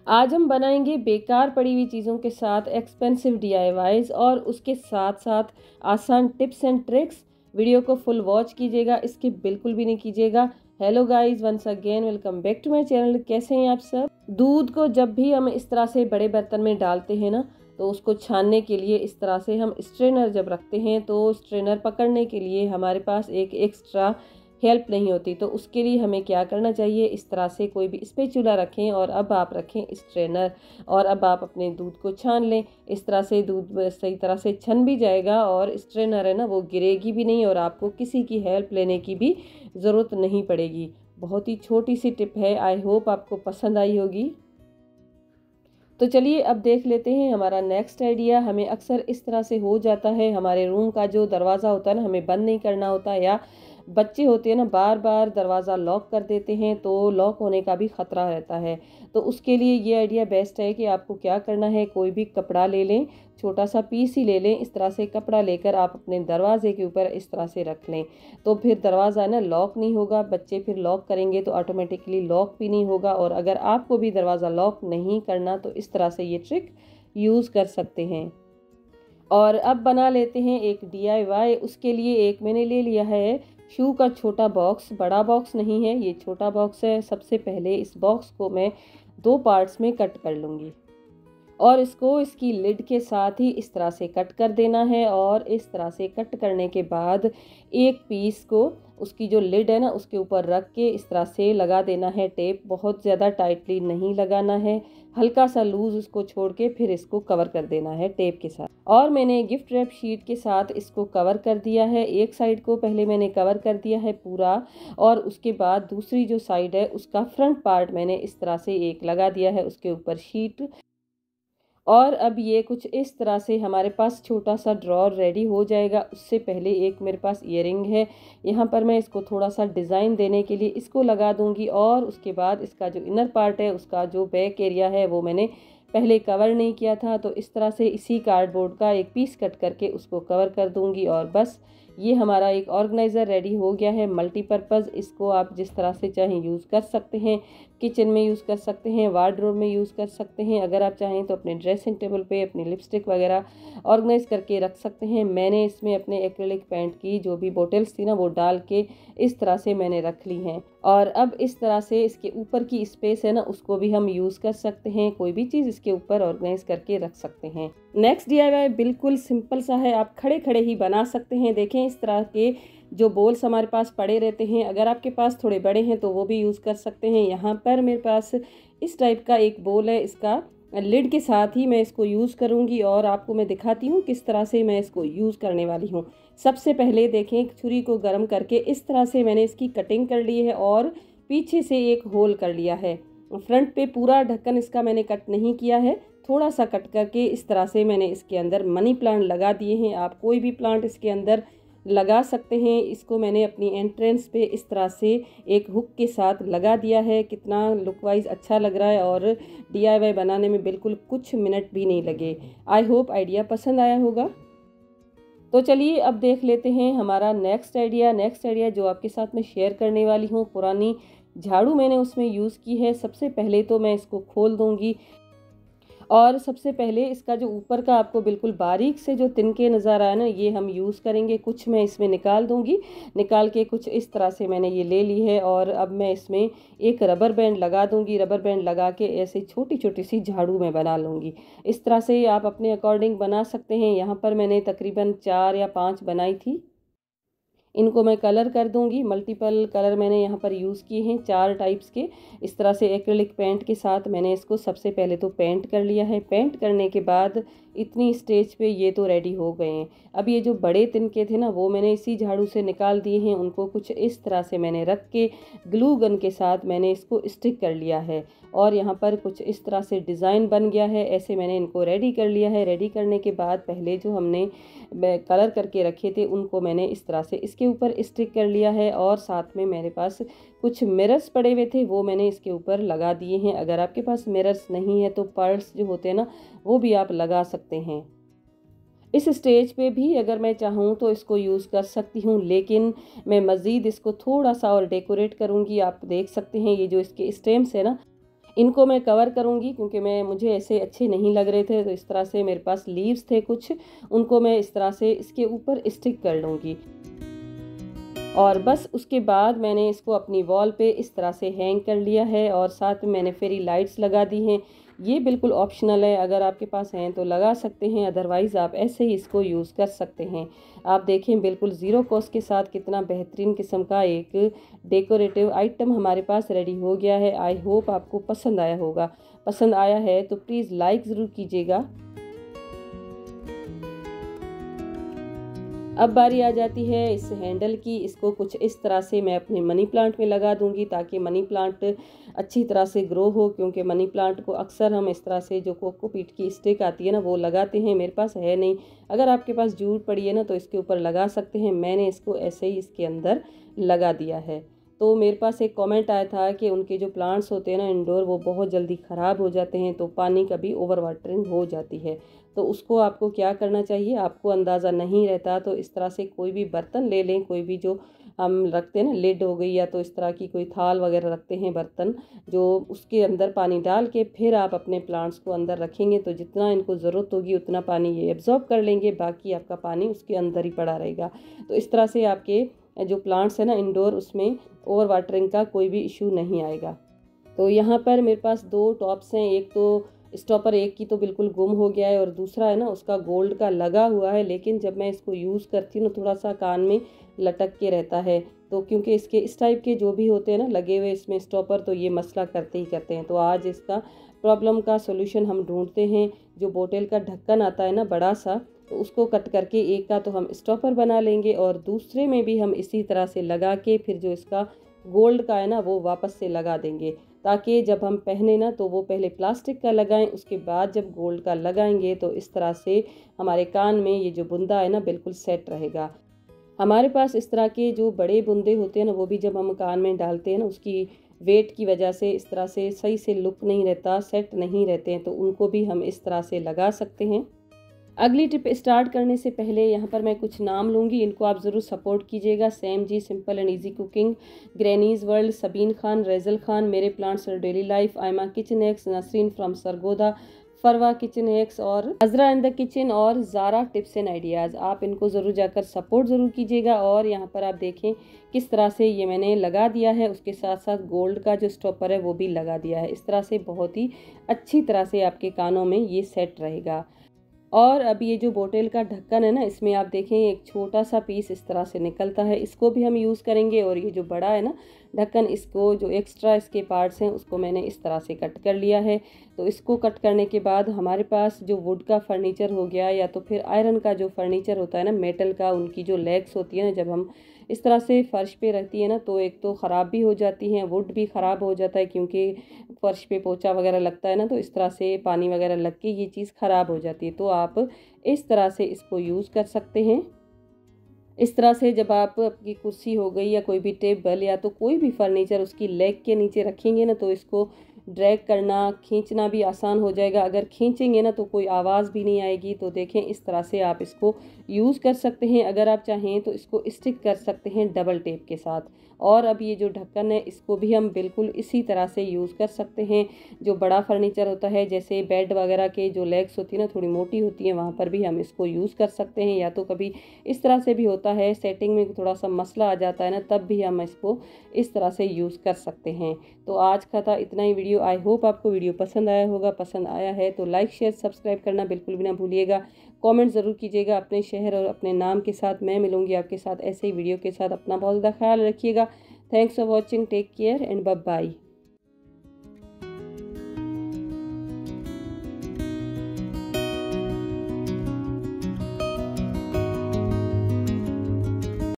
आज हम बनाएंगे बेकार पड़ी हुई चीज़ों के साथ एक्सपेंसिव DIYs और उसके साथ साथ आसान टिप्स एंड ट्रिक्स। वीडियो को फुल वॉच कीजिएगा, स्किप बिल्कुल भी नहीं कीजिएगा। Hello guys, once again welcome back to my channel. कैसे हैं आप सब? दूध को जब भी हम इस तरह से बड़े बर्तन में डालते हैं ना, तो उसको छानने के लिए इस तरह से हम स्ट्रेनर जब रखते हैं तो स्ट्रेनर पकड़ने के लिए हमारे पास एक एक्स्ट्रा हेल्प नहीं होती। तो उसके लिए हमें क्या करना चाहिए, इस तरह से कोई भी स्पैचुला रखें और अब आप रखें स्ट्रेनर और अब आप अपने दूध को छान लें। इस तरह से दूध सही तरह से छन भी जाएगा और स्ट्रेनर है ना वो गिरेगी भी नहीं और आपको किसी की हेल्प लेने की भी ज़रूरत नहीं पड़ेगी। बहुत ही छोटी सी टिप है, आई होप आपको पसंद आई होगी। तो चलिए अब देख लेते हैं हमारा नेक्स्ट आइडिया। हमें अक्सर इस तरह से हो जाता है, हमारे रूम का जो दरवाज़ा होता है ना, हमें बंद नहीं करना होता, या बच्चे होते हैं ना बार बार दरवाज़ा लॉक कर देते हैं तो लॉक होने का भी ख़तरा रहता है। तो उसके लिए ये आइडिया बेस्ट है कि आपको क्या करना है, कोई भी कपड़ा ले लें, छोटा सा पीस ही ले लें। इस तरह से कपड़ा लेकर आप अपने दरवाजे के ऊपर इस तरह से रख लें, तो फिर दरवाज़ा ना लॉक नहीं होगा। बच्चे फिर लॉक करेंगे तो ऑटोमेटिकली लॉक भी नहीं होगा। और अगर आपको भी दरवाज़ा लॉक नहीं करना तो इस तरह से ये ट्रिक यूज़ कर सकते हैं। और अब बना लेते हैं एक DIY। उसके लिए एक मैंने ले लिया है शू का छोटा बॉक्स, बड़ा बॉक्स नहीं है, ये छोटा बॉक्स है। सबसे पहले इस बॉक्स को मैं 2 पार्ट्स में कट कर लूँगी और इसको इसकी लिड के साथ ही इस तरह से कट कर देना है। और इस तरह से कट करने के बाद एक पीस को उसकी जो लिड है ना उसके ऊपर रख के इस तरह से लगा देना है टेप। बहुत ज़्यादा टाइटली नहीं लगाना है, हल्का सा लूज उसको छोड़ के फिर इसको कवर कर देना है टेप के साथ। और मैंने गिफ्ट रैप शीट के साथ इसको कवर कर दिया है। एक साइड को पहले मैंने कवर कर दिया है पूरा और उसके बाद दूसरी जो साइड है उसका फ्रंट पार्ट मैंने इस तरह से एक लगा दिया है उसके ऊपर शीट। और अब ये कुछ इस तरह से हमारे पास छोटा सा ड्रॉर रेडी हो जाएगा। उससे पहले एक मेरे पास ईयरिंग है, यहाँ पर मैं इसको थोड़ा सा डिज़ाइन देने के लिए इसको लगा दूंगी। और उसके बाद इसका जो इनर पार्ट है उसका जो बैक एरिया है वो मैंने पहले कवर नहीं किया था, तो इस तरह से इसी कार्डबोर्ड का एक पीस कट करके उसको कवर कर दूंगी। और बस ये हमारा एक ऑर्गेनाइज़र रेडी हो गया है मल्टीपर्पज़। इसको आप जिस तरह से चाहें यूज़ कर सकते हैं, किचन में यूज़ कर सकते हैं, वार्डरोब में यूज़ कर सकते हैं। अगर आप चाहें तो अपने ड्रेसिंग टेबल पे अपनी लिपस्टिक वगैरह ऑर्गेनाइज करके रख सकते हैं। मैंने इसमें अपने एक्रिलिक पेंट की जो भी बॉटल्स थी ना वो डाल के इस तरह से मैंने रख ली हैं। और अब इस तरह से इसके ऊपर की स्पेस है ना उसको भी हम यूज़ कर सकते हैं, कोई भी चीज़ इसके ऊपर ऑर्गेनाइज करके रख सकते हैं। नेक्स्ट DIY बिल्कुल सिंपल सा है, आप खड़े खड़े ही बना सकते हैं। देखें इस तरह के जो बोल्स हमारे पास पड़े रहते हैं, अगर आपके पास थोड़े बड़े हैं तो वो भी यूज़ कर सकते हैं। यहाँ पर मेरे पास इस टाइप का एक बोल है, इसका लिड के साथ ही मैं इसको यूज़ करूँगी और आपको मैं दिखाती हूँ किस तरह से मैं इसको यूज़ करने वाली हूँ। सबसे पहले देखें, छुरी को गर्म करके इस तरह से मैंने इसकी कटिंग कर ली है और पीछे से एक होल कर लिया है। फ्रंट पे पूरा ढक्कन इसका मैंने कट नहीं किया है, थोड़ा सा कट करके इस तरह से मैंने इसके अंदर मनी प्लांट लगा दिए हैं। आप कोई भी प्लांट इसके अंदर लगा सकते हैं। इसको मैंने अपनी एंट्रेंस पे इस तरह से एक हुक के साथ लगा दिया है। कितना लुक वाइज अच्छा लग रहा है और DIY बनाने में बिल्कुल कुछ मिनट भी नहीं लगे। आई होप आइडिया पसंद आया होगा। तो चलिए अब देख लेते हैं हमारा नेक्स्ट आइडिया जो आपके साथ मैं शेयर करने वाली हूँ। पुरानी झाड़ू मैंने उसमें यूज़ की है। सबसे पहले तो मैं इसको खोल दूँगी और सबसे पहले इसका जो ऊपर का आपको बिल्कुल बारीक से जो तिनके नज़र आया ना, ये हम यूज़ करेंगे। कुछ मैं इसमें निकाल दूंगी, निकाल के कुछ इस तरह से मैंने ये ले ली है। और अब मैं इसमें एक रबर बैंड लगा दूंगी। रबर बैंड लगा के ऐसे छोटी छोटी सी झाड़ू मैं बना लूँगी। इस तरह से आप अपने अकॉर्डिंग बना सकते हैं। यहाँ पर मैंने तकरीबन 4 या 5 बनाई थी। इनको मैं कलर कर दूंगी। मल्टीपल कलर मैंने यहाँ पर यूज़ किए हैं, 4 टाइप्स के। इस तरह से एक्रिलिक पेंट के साथ मैंने इसको सबसे पहले तो पेंट कर लिया है। पेंट करने के बाद इतनी स्टेज पे ये तो रेडी हो गए हैं। अब ये जो बड़े तिनके थे ना वो मैंने इसी झाड़ू से निकाल दिए हैं। उनको कुछ इस तरह से मैंने रख के ग्लू गन के साथ मैंने इसको स्टिक कर लिया है और यहाँ पर कुछ इस तरह से डिज़ाइन बन गया है। ऐसे मैंने इनको रेडी कर लिया है। रेडी करने के बाद पहले जो हमने कलर करके रखे थे उनको मैंने इस तरह से इसके ऊपर स्टिक कर लिया है। और साथ में मेरे पास कुछ मिरर्स पड़े हुए थे वो मैंने इसके ऊपर लगा दिए हैं। अगर आपके पास मिरर्स नहीं है तो पर्ल्स जो होते हैं ना वो भी आप लगा सकते हैं। इस स्टेज पे भी अगर मैं चाहूँ तो इसको यूज़ कर सकती हूँ, लेकिन मैं मज़ीद इसको थोड़ा सा और डेकोरेट करूँगी। आप देख सकते हैं ये जो इसके स्टेम्स है ना, इनको मैं कवर करूँगी क्योंकि मुझे ऐसे अच्छे नहीं लग रहे थे, तो इस तरह से मेरे पास लीव्स थे कुछ, उनको मैं इस तरह से इसके ऊपर स्टिक कर लूँगी। और बस उसके बाद मैंने इसको अपनी वॉल पे इस तरह से हैंग कर लिया है और साथ में मैंने फेरी लाइट्स लगा दी हैं। ये बिल्कुल ऑप्शनल है, अगर आपके पास हैं तो लगा सकते हैं, अदरवाइज़ आप ऐसे ही इसको यूज़ कर सकते हैं। आप देखें बिल्कुल ज़ीरो कॉस्ट के साथ कितना बेहतरीन किस्म का एक डेकोरेटिव आइटम हमारे पास रेडी हो गया है। आई होप आपको पसंद आया होगा। पसंद आया है तो प्लीज़ लाइक ज़रूर कीजिएगा। अब बारी आ जाती है इस हैंडल की। इसको कुछ इस तरह से मैं अपने मनी प्लांट में लगा दूंगी ताकि मनी प्लांट अच्छी तरह से ग्रो हो, क्योंकि मनी प्लांट को अक्सर हम इस तरह से जो कोकोपीट की स्टिक आती है ना वो लगाते हैं। मेरे पास है नहीं, अगर आपके पास जूट पड़ी है ना तो इसके ऊपर लगा सकते हैं। मैंने इसको ऐसे ही इसके अंदर लगा दिया है। तो मेरे पास एक कमेंट आया था कि उनके जो प्लांट्स होते हैं ना इंडोर, वो बहुत जल्दी ख़राब हो जाते हैं, तो पानी कभी ओवर वाटरिंग हो जाती है। तो उसको आपको क्या करना चाहिए, आपको अंदाज़ा नहीं रहता तो इस तरह से कोई भी बर्तन ले लें, कोई भी जो हम रखते हैं ना, लिड हो गई या तो इस तरह की कोई थाल वगैरह रखते हैं बर्तन, जो उसके अंदर पानी डाल के फिर आप अपने प्लांट्स को अंदर रखेंगे तो जितना इनको ज़रूरत होगी उतना पानी ये एब्जॉर्ब कर लेंगे, बाकी आपका पानी उसके अंदर ही पड़ा रहेगा। तो इस तरह से आपके जो प्लांट्स है ना इंडोर, उसमें ओवर वाटरिंग का कोई भी इशू नहीं आएगा। तो यहाँ पर मेरे पास दो टॉप्स हैं, एक तो स्टॉपर एक की तो बिल्कुल गुम हो गया है और दूसरा है ना उसका गोल्ड का लगा हुआ है, लेकिन जब मैं इसको यूज़ करती हूँ ना थोड़ा सा कान में लटक के रहता है। तो क्योंकि इसके इस टाइप के जो भी होते हैं ना लगे हुए इसमें स्टॉपर, तो ये मसला करते ही करते हैं। तो आज इसका प्रॉब्लम का सोल्यूशन हम ढूंढते हैं। जो बोतल का ढक्कन आता है ना बड़ा सा, तो उसको कट करके एक का तो हम स्टॉपर बना लेंगे और दूसरे में भी हम इसी तरह से लगा के फिर जो इसका गोल्ड का है ना वो वापस से लगा देंगे, ताकि जब हम पहने ना तो वो पहले प्लास्टिक का लगाएं, उसके बाद जब गोल्ड का लगाएंगे तो इस तरह से हमारे कान में ये जो बुंदा है ना बिल्कुल सेट रहेगा। हमारे पास इस तरह के जो बड़े बुंदे होते हैं ना वो भी जब हम कान में डालते हैं ना उसकी वेट की वजह से इस तरह से सही से लुक नहीं रहता, सेट नहीं रहते हैं, तो उनको भी हम इस तरह से लगा सकते हैं। अगली टिप स्टार्ट करने से पहले यहाँ पर मैं कुछ नाम लूँगी, इनको आप ज़रूर सपोर्ट कीजिएगा। Sam ji, simple and easy cooking, granny's world, Sabeen Khan, Rezal Khan, मेरे प्लांट्स और daily life, Ayma kitchen X, Nasreen from Sargodha, Farwa kitchen X और अजरा इन द किचन और ज़ारा टिप्स एंड आइडियाज़। आप इनको ज़रूर जाकर सपोर्ट ज़रूर कीजिएगा। और यहाँ पर आप देखें किस तरह से ये मैंने लगा दिया है, उसके साथ साथ गोल्ड का जो स्टॉपर है वो भी लगा दिया है। इस तरह से बहुत ही अच्छी तरह से आपके कानों में ये सेट रहेगा। और अब ये जो बोतल का ढक्कन है ना, इसमें आप देखें एक छोटा सा पीस इस तरह से निकलता है, इसको भी हम यूज़ करेंगे। और ये जो बड़ा है ना ढक्कन, इसको जो एक्स्ट्रा इसके पार्ट्स हैं उसको मैंने इस तरह से कट कर लिया है। तो इसको कट करने के बाद हमारे पास जो वुड का फर्नीचर हो गया या तो फिर आयरन का जो फर्नीचर होता है ना मेटल का, उनकी जो लेग्स होती है ना जब हम इस तरह से फर्श पे रहती है ना तो एक तो ख़राब भी हो जाती हैं, वुड भी ख़राब हो जाता है क्योंकि फर्श पे पोछा वगैरह लगता है ना, तो इस तरह से पानी वगैरह लग के ये चीज़ ख़राब हो जाती है। तो आप इस तरह से इसको यूज़ कर सकते हैं। इस तरह से जब आप आपकी कुर्सी हो गई या कोई भी टेबल या तो कोई भी फर्नीचर उसकी लेग के नीचे रखेंगे ना तो इसको ड्रैग करना खींचना भी आसान हो जाएगा। अगर खींचेंगे ना तो कोई आवाज़ भी नहीं आएगी। तो देखें इस तरह से आप इसको यूज़ कर सकते हैं। अगर आप चाहें तो इसको स्टिक कर सकते हैं डबल टेप के साथ। और अब ये जो ढक्कन है इसको भी हम बिल्कुल इसी तरह से यूज़ कर सकते हैं। जो बड़ा फर्नीचर होता है जैसे बेड वगैरह के जो लेग्स होती है ना थोड़ी मोटी होती हैं, वहाँ पर भी हम इसको यूज़ कर सकते हैं। या तो कभी इस तरह से भी होता है, सेटिंग में थोड़ा सा मसला आ जाता है ना, तब भी हम इसको इस तरह से यूज़ कर सकते हैं। तो आज का था इतना ही वीडियो। आई होप आपको वीडियो पसंद आया होगा। पसंद आया है तो लाइक शेयर सब्सक्राइब करना बिल्कुल भी ना भूलिएगा। कमेंट ज़रूर कीजिएगा अपने शहर और अपने नाम के साथ। मैं मिलूंगी आपके साथ ऐसे ही वीडियो के साथ। अपना बहुत ज़्यादा ख्याल रखिएगा। Thanks for watching, take care and bye bye.